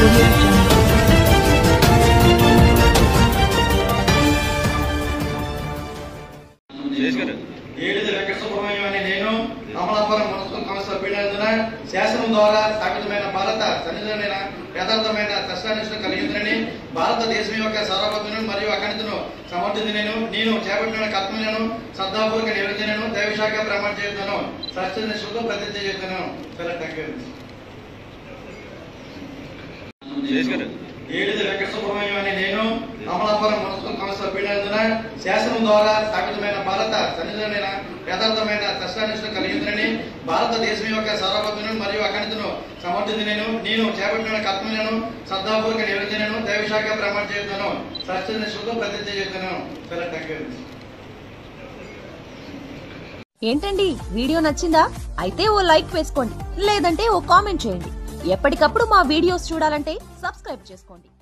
Audio Jungle. ఏడిది Venkatasubrahmanyam అనే నేను Amalapuram municipal council సభ్యుడైనందున శాసనం ద్వారా స్థాపితమైన భారత సన్నిధమైన యథార్థమైన కష్టానిష్టం కలిగిందని భారతదేశం యొక్క సార్వభౌమతను మరియు అఖండతను సమర్థించినను నేను చేపట్టిన కర్తవ్యాలను శ్రద్ధాపూర్వక నిర్వహించినను దైవశాఖ ప్రమాణ చేస్తున్నాను సత్యనిష్టతో ప్రతిజ్ఞ చేస్తున్నాను. ఏడిది వెంకటసుబ్రహ్మణ్యం అనే నేను అమలాపురం మున్సిపల్ కౌన్సిల్ సభ్యుడైనందున శాసనం ద్వారా స్థాపితమైన భారత సన్నిధమైన యథార్థమైన కష్టానిష్టం కలిగిందని భారతదేశం యొక్క సార్వభౌమతను మరియు అఖండతను సమర్థించినను నేను చేపట్టిన కర్తవ్యాలను శ్రద్ధాపూర్వక నిర్వహించినను దైవశాఖ ప్రమాణ చేస్తున్నాను సత్యనిష్టతో ప్రతిజ్ఞ చేస్తున్నాను. ఏంటండి వీడియో నచ్చిందా? అయితే ఓ లైక్ వేసుకోండి, లేదంటే ఓ కామెంట్ చేయండి. ఎప్పటికప్పుడు మా వీడియోస్ చూడాలంటే సబ్స్క్రైబ్ చేసుకోండి.